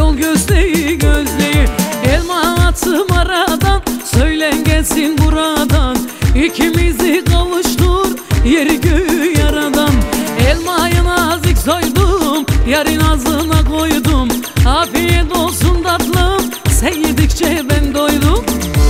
yol gözleyi gözleyi. Elma attım aradan, söylen gelsin buradan. İkimizi kavuştur yeri göğü yaradan. Elmayı nazik soydum, yarın ağzına koydum. Afiyet olsun tatlım, sen yedikçe ben doydum.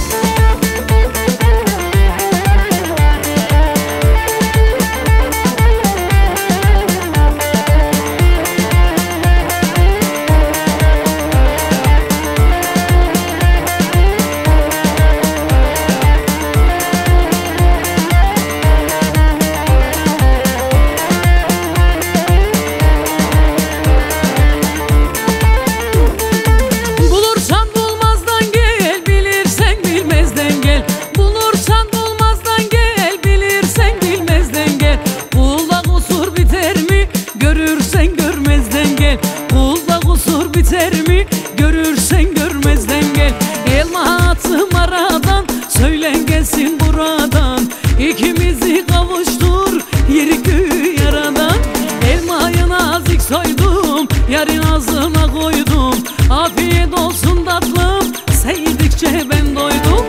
Biter mi? Görürsen görmezden gel. Elma attım aradan, söylen gelsin buradan. İkimizi kavuştur yeri göğü yaradan. Elmayı nazik soydum, yarın ağzına koydum. Afiyet olsun tatlım, sen yedikçe ben doydum.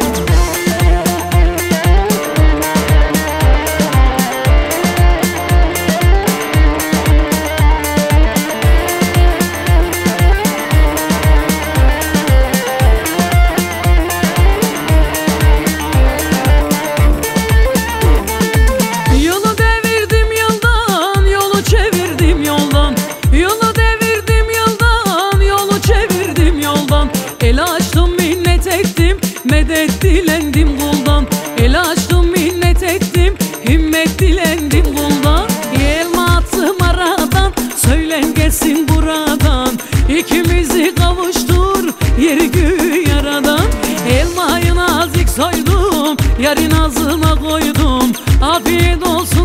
El açtım minnet ettim, medet dilendim kuldan. El açtım minnet ettim, himmet dilendim kuldan. Elma attım aradan, söylen gelsin buradan. İkimizi kavuştur yeri göğü yaradan. Elmayı nazik soydum, yarın ağzına koydum. Afiyet olsun